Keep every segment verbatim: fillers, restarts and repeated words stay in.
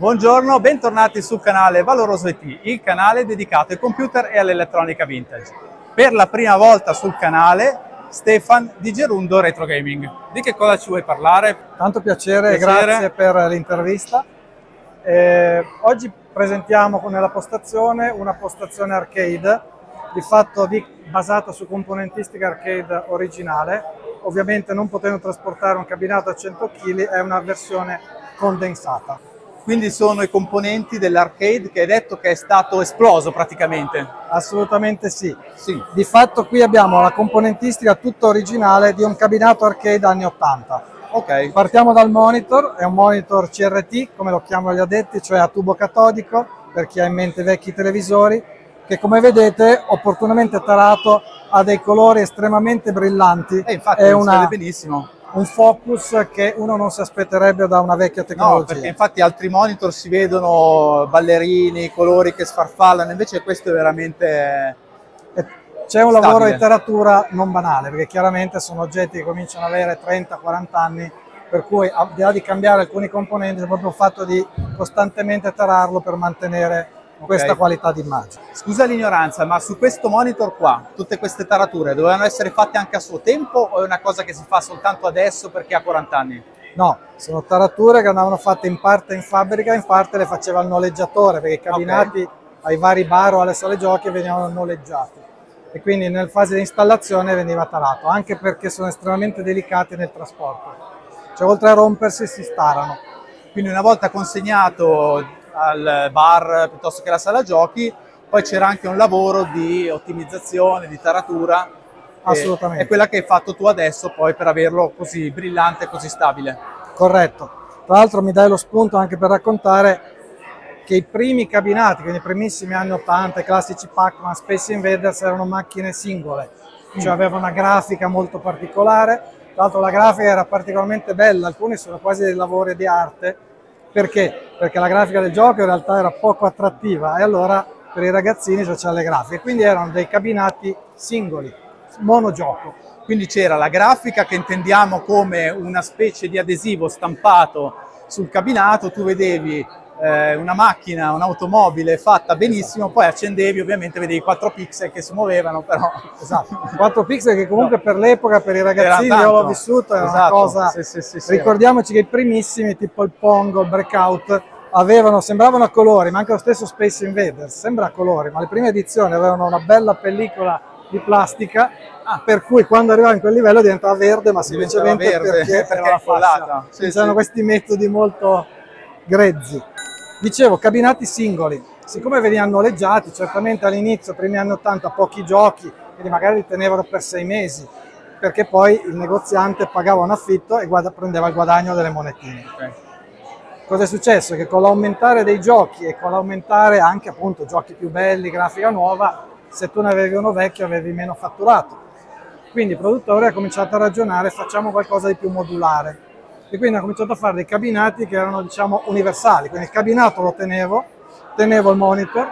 Buongiorno, bentornati sul canale Valoroso I T, il canale dedicato ai computer e all'elettronica vintage. Per la prima volta sul canale, Stefan di Gerundo Retro Gaming. Di che cosa ci vuoi parlare? Tanto piacere, piacere. Grazie per l'intervista. Eh, oggi presentiamo nella postazione una postazione arcade, di fatto di, basata su componentistica arcade originale. Ovviamente non potendo trasportare un cabinato a cento chili, è una versione condensata. Quindi sono i componenti dell'arcade che hai detto che è stato esploso praticamente? Assolutamente sì. sì. Di fatto qui abbiamo la componentistica tutta originale di un cabinato arcade anni ottanta. Ok. Partiamo dal monitor, è un monitor C R T, come lo chiamano gli addetti, cioè a tubo catodico, per chi ha in mente vecchi televisori, che come vedete opportunamente tarato ha dei colori estremamente brillanti. E infatti è una, si una, vede benissimo. Un focus che uno non si aspetterebbe da una vecchia tecnologia. No, perché infatti altri monitor si vedono ballerini, colori che sfarfallano, invece questo è veramente c'è un stabile. Lavoro di taratura non banale, perché chiaramente sono oggetti che cominciano ad avere trenta quaranta anni, per cui al di là di cambiare alcuni componenti è proprio il fatto di costantemente tararlo per mantenere questa okay. qualità di immagine. Scusa l'ignoranza, ma su questo monitor qua, tutte queste tarature dovevano essere fatte anche a suo tempo o è una cosa che si fa soltanto adesso perché ha quaranta anni? No, sono tarature che andavano fatte in parte in fabbrica, in parte le faceva il noleggiatore, perché i cabinati okay. ai vari bar o alle sale giochi venivano noleggiati e quindi nel fase di installazione veniva tarato, anche perché sono estremamente delicati nel trasporto, cioè oltre a rompersi si starano. Quindi una volta consegnato al bar piuttosto che alla sala giochi, poi c'era anche un lavoro di ottimizzazione, di taratura. Assolutamente. È quella che hai fatto tu adesso poi per averlo così brillante e così stabile. Corretto. Tra l'altro mi dai lo spunto anche per raccontare che i primi cabinati, quindi i primissimi anni ottanta, i classici Pac-Man, Space Invaders, erano macchine singole, cioè mm. aveva una grafica molto particolare. Tra l'altro la grafica era particolarmente bella, alcuni sono quasi dei lavori di arte. Perché? Perché la grafica del gioco in realtà era poco attrattiva e allora per i ragazzini c'erano le grafiche, quindi erano dei cabinati singoli, monogioco. Quindi c'era la grafica che intendiamo come una specie di adesivo stampato sul cabinato, tu vedevi eh, una macchina, un'automobile fatta benissimo, poi accendevi, ovviamente vedevi quattro pixel che si muovevano, però... Esatto, quattro pixel che comunque no. per l'epoca, per i ragazzini, io l'ho vissuto, era esatto. una cosa... Sì, sì, sì, sì, ricordiamoci che i primissimi, tipo il Pong o il Breakout, avevano, sembravano a colori, ma anche lo stesso Space Invaders sembra a colori, ma le prime edizioni avevano una bella pellicola di plastica, ah. per cui quando arrivava in quel livello diventava verde, ma semplicemente verde, perché, perché era la fascia. Sì, c'erano sì. questi metodi molto grezzi. Dicevo, cabinati singoli, siccome venivano noleggiati, certamente all'inizio, primi anni ottanta, pochi giochi, quindi magari li tenevano per sei mesi, perché poi il negoziante pagava un affitto e prendeva il guadagno delle monetine. Okay. Cosa è successo? Che con l'aumentare dei giochi e con l'aumentare anche appunto giochi più belli, grafica nuova, se tu ne avevi uno vecchio avevi meno fatturato. Quindi il produttore ha cominciato a ragionare, facciamo qualcosa di più modulare. E quindi ha cominciato a fare dei cabinati che erano, diciamo, universali. Quindi il cabinato lo tenevo, tenevo il monitor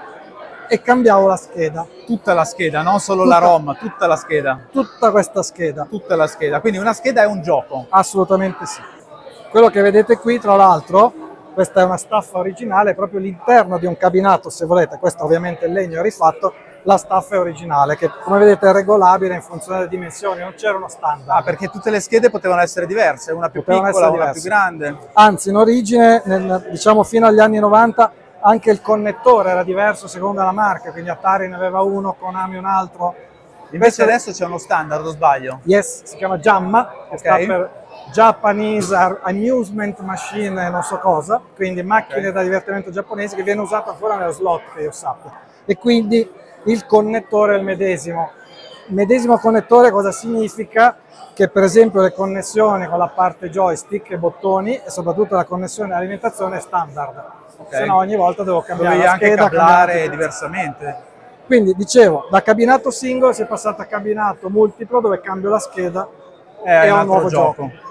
e cambiavo la scheda. Tutta la scheda, non solo tutta, la ROM, tutta la scheda. Tutta questa scheda. Tutta la scheda, quindi una scheda è un gioco. Assolutamente sì. Quello che vedete qui, tra l'altro, questa è una staffa originale, è proprio l'interno di un cabinato, se volete. Questo ovviamente il legno è rifatto. La staffa è originale, che come vedete è regolabile in funzione delle dimensioni, non c'era uno standard. Ah, perché tutte le schede potevano essere diverse, una più potevano piccola, una più grande. Anzi, in origine, nel, diciamo fino agli anni novanta, anche il connettore era diverso secondo la marca, quindi Atari ne aveva uno, Konami un altro. Invece Questo... adesso c'è uno standard, o sbaglio? Yes, si chiama Jamma, che okay. sta per Japanese Amusement Machine non so cosa, quindi macchine okay. da divertimento giapponesi che viene usata ancora nello slot, che io sappia. E quindi il connettore è il medesimo. Il medesimo connettore cosa significa? Che per esempio le connessioni con la parte joystick e bottoni e soprattutto la connessione all'alimentazione è standard, okay. se no ogni volta devo cambiare Dovevi la scheda, anche cablare diversamente. Quindi dicevo, da cabinato singolo si è passato a cabinato multiplo dove cambio la scheda è e ho un nuovo gioco. gioco.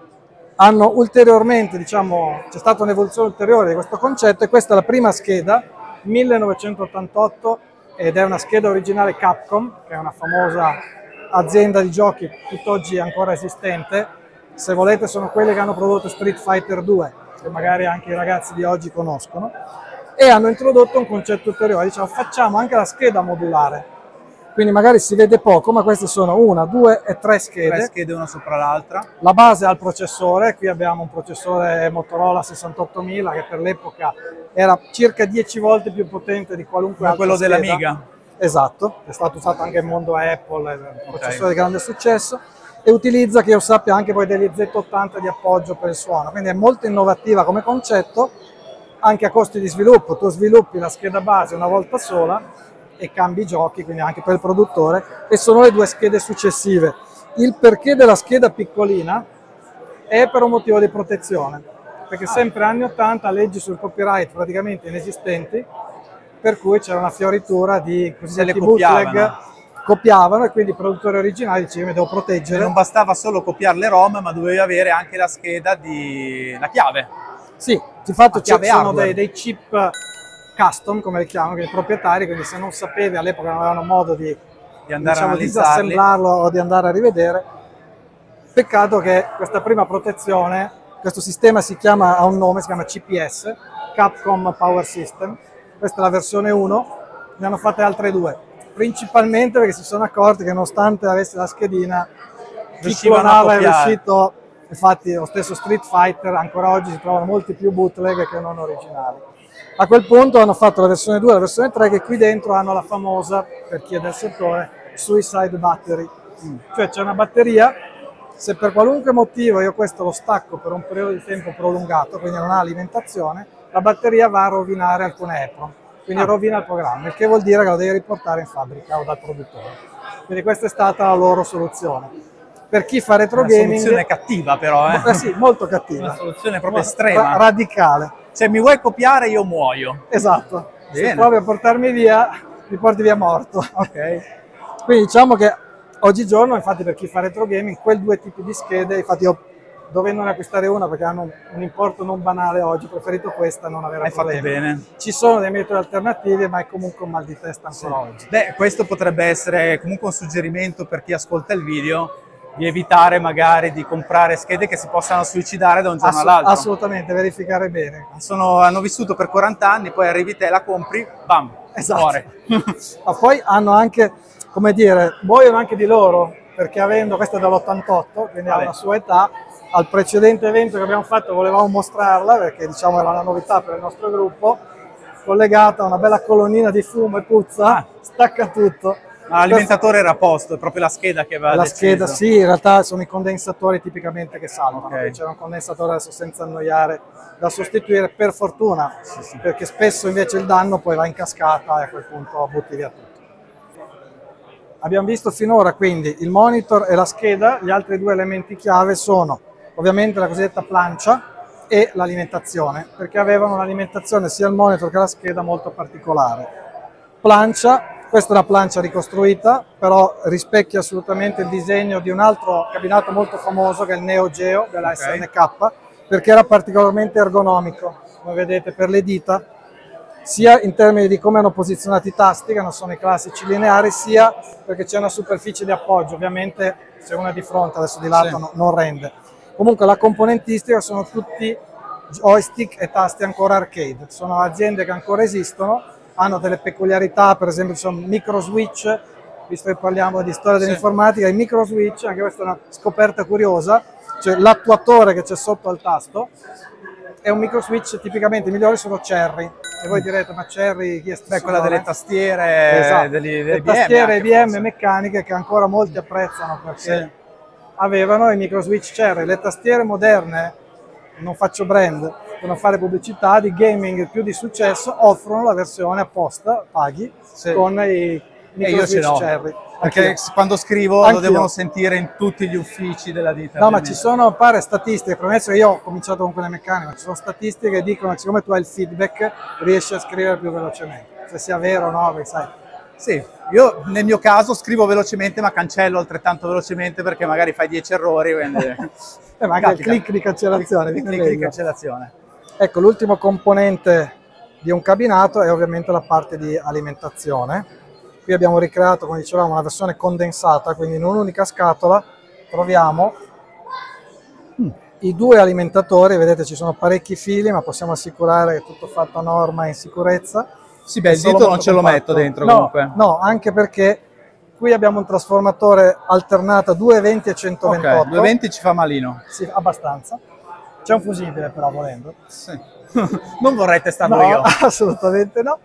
Hanno ulteriormente, diciamo, c'è stata un'evoluzione ulteriore di questo concetto e questa è la prima scheda, millenovecentottantotto, ed è una scheda originale Capcom, che è una famosa azienda di giochi tutt'oggi ancora esistente. Se volete sono quelle che hanno prodotto Street Fighter due, che magari anche i ragazzi di oggi conoscono, e hanno introdotto un concetto ulteriore, diciamo facciamo anche la scheda modulare. Quindi magari si vede poco, ma queste sono una, due e tre schede. Tre schede una sopra l'altra. La base al processore, qui abbiamo un processore Motorola sessantottomila che per l'epoca era circa dieci volte più potente di qualunque altro. Quello dell'Amiga. Esatto, è stato usato anche nel mondo Apple, è un okay. processore di grande successo, e utilizza, che io sappia, anche poi degli Z ottanta di appoggio per il suono, quindi è molto innovativa come concetto, anche a costi di sviluppo. Tu sviluppi la scheda base una volta sola e cambi i giochi, quindi anche per il produttore, e sono le due schede successive. Il perché della scheda piccolina è per un motivo di protezione, perché sempre anni ottanta, leggi sul copyright praticamente inesistenti, per cui c'era una fioritura di cosiddetti bootleg, copiavano, e quindi i produttori originali dicevano mi devo proteggere. E non bastava solo copiare le ROM, ma dovevi avere anche la scheda di la chiave. Sì, di fatto ci sono dei, dei chip custom, come li chiamano, quindi proprietari, quindi se non sapevi, all'epoca non avevano modo di, di andare diciamo, a disassemblarlo o di andare a rivedere. Peccato che questa prima protezione, questo sistema si chiama, ha un nome, si chiama C P S, Capcom Power System, questa è la versione uno, ne hanno fatte altre due, principalmente perché si sono accorti che nonostante avesse la schedina, chi clonava è riuscito, infatti lo stesso Street Fighter, ancora oggi si trovano molti più bootleg che non originali. A quel punto hanno fatto la versione due e la versione tre, che qui dentro hanno la famosa, per chi è del settore, Suicide Battery. Mm. Cioè c'è una batteria, se per qualunque motivo io questo lo stacco per un periodo di tempo prolungato, quindi non ha alimentazione, la batteria va a rovinare alcune EPROM, quindi ah. rovina il programma, il che vuol dire che lo devi riportare in fabbrica o dal produttore. Quindi questa è stata la loro soluzione. Per chi fa retro gaming... Una soluzione cattiva però, eh? eh sì, molto cattiva. Una soluzione proprio estrema. Ra radicale. Se mi vuoi copiare io muoio. Esatto. Bene. Se provi a portarmi via, mi porti via morto. Ok. Quindi diciamo che oggigiorno, infatti per chi fa retro gaming, quei due tipi di schede, infatti io dovendone acquistare una perché hanno un, un importo non banale oggi, ho preferito questa, non avere Hai problemi. fatto bene. Ci sono dei metodi alternativi, ma è comunque un mal di testa ancora sì. oggi. Beh, questo potrebbe essere comunque un suggerimento per chi ascolta il video, di evitare magari di comprare schede che si possano suicidare da un giorno Assu all'altro. Assolutamente, verificare bene. Sono, hanno vissuto per quaranta anni, poi arrivi te, la compri, bam, esatto. muore. Ma poi hanno anche, come dire, muoiono anche di loro, perché avendo, questo è dall'ottantotto, quindi Vabbè. ha una sua età, al precedente evento che abbiamo fatto volevamo mostrarla, perché diciamo era una novità per il nostro gruppo, collegata a una bella colonnina di fumo e puzza, ah. stacca tutto. L'alimentatore era a posto, è proprio la scheda che va La deciso. scheda sì, in realtà sono i condensatori tipicamente che salvano, okay. c'era un condensatore adesso senza annoiare da sostituire, per fortuna, sì, sì. perché spesso invece il danno poi va in cascata e a quel punto butti via tutto. Abbiamo visto finora quindi il monitor e la scheda, gli altri due elementi chiave sono ovviamente la cosiddetta plancia e l'alimentazione, perché avevano un'alimentazione sia il monitor che la scheda molto particolare. Plancia. Questa è una plancia ricostruita, però rispecchia assolutamente il disegno di un altro cabinato molto famoso che è il Neo Geo della okay. S N K, perché era particolarmente ergonomico, come vedete per le dita, sia in termini di come hanno posizionato i tasti, che non sono i classici lineari, sia perché c'è una superficie di appoggio, ovviamente se uno è di fronte, adesso di lato sì. no, non rende. Comunque la componentistica sono tutti joystick e tasti ancora arcade, sono aziende che ancora esistono, hanno delle peculiarità, per esempio ci sono micro switch, visto che parliamo di storia dell'informatica, sì. i micro switch, anche questa è una scoperta curiosa, cioè l'attuatore che c'è sotto al tasto è un micro switch, tipicamente i migliori sono Cherry, e voi direte ma Cherry chi è stato? Beh, quella delle tastiere, esatto. degli, delle le I B M, tastiere I B M forse. meccaniche che ancora molti apprezzano perché sì. avevano i micro switch Cherry, le tastiere moderne, non faccio brand, per non fare pubblicità, di gaming più di successo offrono la versione apposta, paghi, sì. con i micro switch Cherry. Perché Anch'io. quando scrivo Anch'io. lo devono sentire in tutti gli uffici della ditta. No, ovviamente. Ma ci sono, pare, statistiche, premesso che io ho cominciato con quelle meccaniche, ma ci sono statistiche che dicono che siccome tu hai il feedback riesci a scrivere più velocemente, se sia vero o no, perché sai. Sì, io nel mio caso scrivo velocemente ma cancello altrettanto velocemente perché magari fai dieci errori. Quindi... eh, ma anche il click di cancellazione. Il click di cancellazione. Ecco, l'ultimo componente di un cabinato è ovviamente la parte di alimentazione. Qui abbiamo ricreato, come dicevamo, una versione condensata, quindi in un'unica scatola troviamo I due alimentatori, vedete ci sono parecchi fili, ma possiamo assicurare che è tutto fatto a norma e in sicurezza. Sì, beh, il dito non ce lo metto dentro no, comunque. No, anche perché qui abbiamo un trasformatore alternato a duecentoventi e centoventotto. Ok, duecentoventi ci fa malino. Sì, abbastanza. C'è un fusibile però volendo. Sì. Non vorrei testarlo no, io. Assolutamente no.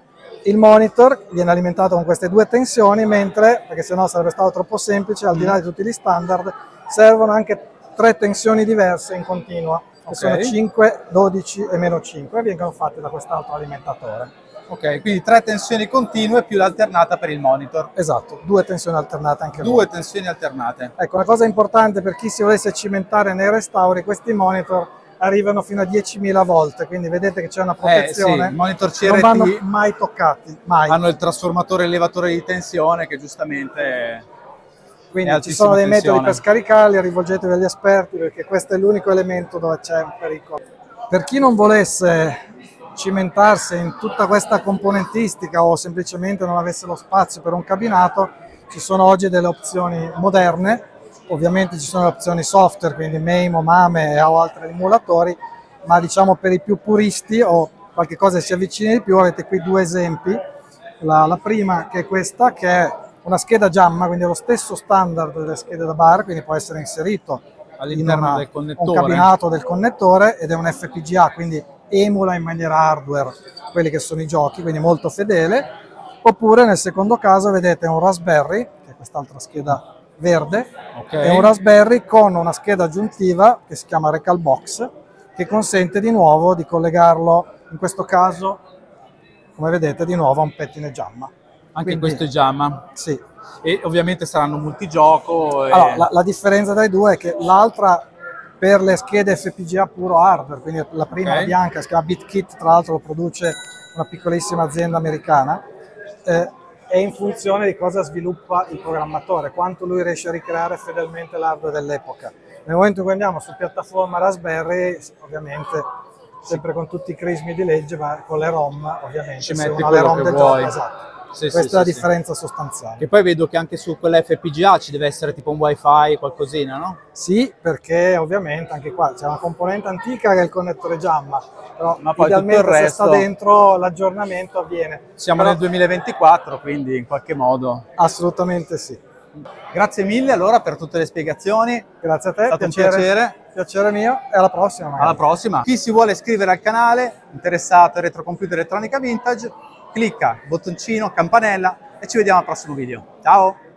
Il monitor viene alimentato con queste due tensioni, mentre, perché sennò sarebbe stato troppo semplice, al di là di tutti gli standard, servono anche tre tensioni diverse in continua, che okay. sono cinque, dodici e meno cinque, e vengono fatte da quest'altro alimentatore. Ok, quindi tre tensioni continue più l'alternata per il monitor. Esatto, due tensioni alternate anche Due voi. tensioni alternate. Ecco, una cosa importante per chi si volesse cimentare nei restauri, questi monitor arrivano fino a diecimila volt, quindi vedete che c'è una protezione, eh, sì, monitor C R T non vanno mai toccati, mai. Hanno il trasformatore elevatore di tensione che giustamente... Quindi ci sono dei tensione. metodi per scaricarli, rivolgetevi agli esperti perché questo è l'unico elemento dove c'è un pericolo. Per chi non volesse cimentarsi in tutta questa componentistica o semplicemente non avesse lo spazio per un cabinato, ci sono oggi delle opzioni moderne, ovviamente ci sono le opzioni software, quindi Maimo, Mame o altri emulatori, ma diciamo per i più puristi o qualche cosa che si avvicini di più avete qui due esempi. La, la prima che è questa, che è una scheda Jamma, quindi è lo stesso standard delle schede da bar, quindi può essere inserito all'interno del connettore, un cabinato del connettore, ed è un F P G A, quindi emula in maniera hardware quelli che sono i giochi, quindi molto fedele. Oppure nel secondo caso vedete un Raspberry, che è quest'altra scheda verde, okay. È un Raspberry con una scheda aggiuntiva che si chiama Recalbox, che consente di nuovo di collegarlo, in questo caso, come vedete, di nuovo a un pettine Jamma. Anche Quindi, questo è Jamma? Sì. E ovviamente saranno multigioco. E... Allora, la, la differenza tra i due è che l'altra per le schede F P G A puro hardware, quindi la prima okay. bianca, si chiama BitKit, tra l'altro lo produce una piccolissima azienda americana, eh, è in funzione di cosa sviluppa il programmatore, quanto lui riesce a ricreare fedelmente l'hardware dell'epoca. Nel momento in cui andiamo su piattaforma Raspberry, ovviamente sempre con tutti i crismi di legge, ma con le ROM ovviamente ci metti quello ROM che del vuoi. Gioco, esatto. Sì, Questa sì, è la sì, differenza sì. sostanziale. E poi vedo che anche su quell'F P G A ci deve essere tipo un wifi, qualcosina, no? Sì, perché ovviamente anche qua c'è una componente antica che è il connettore Jamma, però ma poi idealmente tutto il resto... se sta dentro l'aggiornamento avviene. Siamo però... nel duemilaventiquattro, quindi in qualche modo... Assolutamente sì. Grazie mille allora per tutte le spiegazioni. Grazie a te, è stato piacere, un piacere. Piacere mio, e alla prossima. Magari. Alla prossima. Chi si vuole iscrivere al canale, interessato a retrocomputer elettronica vintage, clicca bottoncino, campanella e ci vediamo al prossimo video. Ciao!